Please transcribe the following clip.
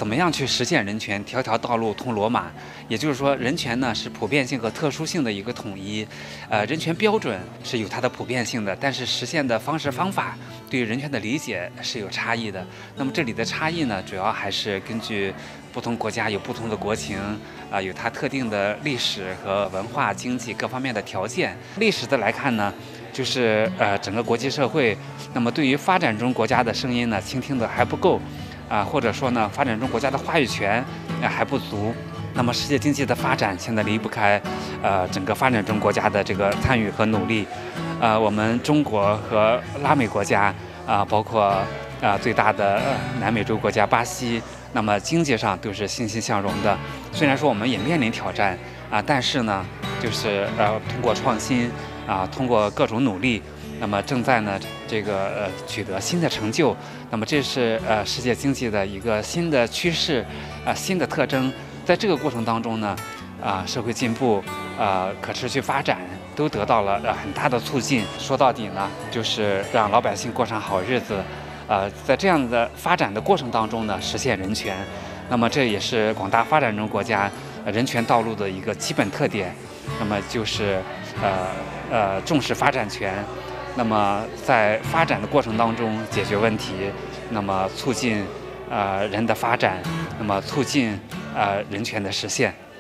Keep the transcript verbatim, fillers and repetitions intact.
怎么样去实现人权？条条道路通罗马，也就是说，人权呢是普遍性和特殊性的一个统一，呃，人权标准是有它的普遍性的，但是实现的方式方法对于人权的理解是有差异的。那么这里的差异呢，主要还是根据不同国家有不同的国情，啊、呃，有它特定的历史和文化、经济各方面的条件。历史的来看呢，就是呃整个国际社会，那么对于发展中国家的声音呢，倾听的还不够。啊，或者说呢，发展中国家的话语权呃还不足。那么世界经济的发展现在离不开呃整个发展中国家的这个参与和努力。呃，我们中国和拉美国家啊、呃，包括啊、呃、最大的、呃、南美洲国家巴西，那么经济上都是欣欣向荣的。虽然说我们也面临挑战啊、呃，但是呢，就是呃通过创新啊、呃，通过各种努力。那么正在呢，这个呃取得新的成就，那么这是呃世界经济的一个新的趋势，啊、呃、新的特征。在这个过程当中呢，啊、呃、社会进步，啊、呃、可持续发展都得到了呃很大的促进。说到底呢，就是让老百姓过上好日子，呃在这样的发展的过程当中呢，实现人权。那么这也是广大发展中国家人权道路的一个基本特点。那么就是呃呃重视发展权。那么在发展的过程当中解决问题，那么促进呃人的发展，那么促进呃人权的实现。